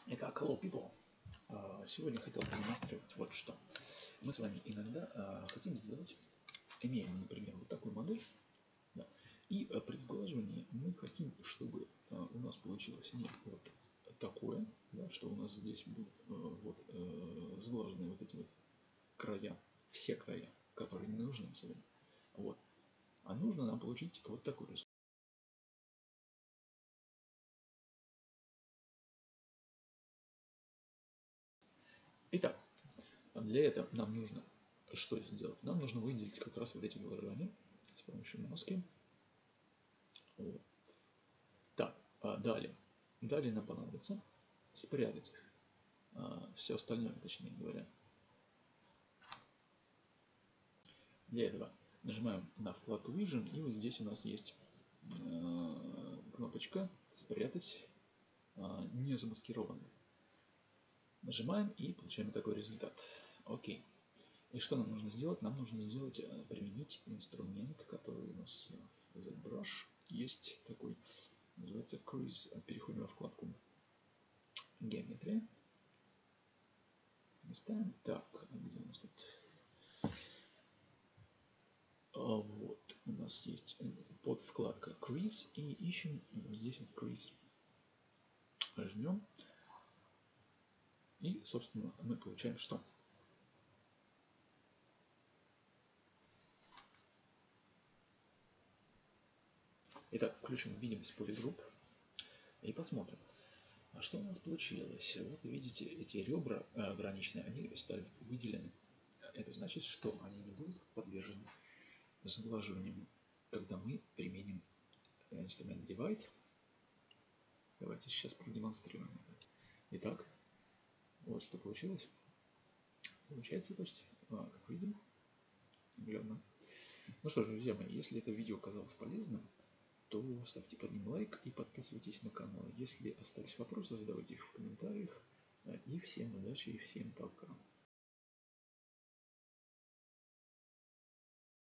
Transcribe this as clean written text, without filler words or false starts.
Итак, hello people. Сегодня хотел продемонстрировать вот что. Мы с вами иногда хотим сделать, имеем, например, вот такую модель, да, и при сглаживании мы хотим, чтобы у нас получилось не вот такое, да, что у нас здесь будут сглаженные вот эти вот края, все края, которые не нужны абсолютно. Вот. А нужно нам получить вот такой результат. Итак, для этого нам нужно что сделать? Нам нужно выделить как раз вот эти грани с помощью маски. Вот. Так, далее нам понадобится спрятать их. Все остальное, точнее говоря. Для этого нажимаем на вкладку Vision, и вот здесь у нас есть кнопочка «Спрятать не замаскированный». Нажимаем и получаем такой результат. Окей. И что нам нужно сделать? Нам нужно применить инструмент, который у нас в ZBrush есть такой, называется Crease. Переходим во вкладку Геометрия. Ставим. Так, где у нас тут? Вот, у нас есть подвкладка Crease, и ищем здесь вот Crease. Жмем. И, собственно, мы получаем что? Итак, включим видимость полигрупп и посмотрим, что у нас получилось. Вот видите, эти ребра граничные, они стали выделены. Это значит, что они не будут подвержены сглаживанию, когда мы применим инструмент Divide. Давайте сейчас продемонстрируем это. Итак, вот что получилось. Получается почти, как видим, наглядно. Ну что ж, друзья мои, если это видео оказалось полезным, то ставьте под ним лайк и подписывайтесь на канал. Если остались вопросы, задавайте их в комментариях. И всем удачи и всем пока.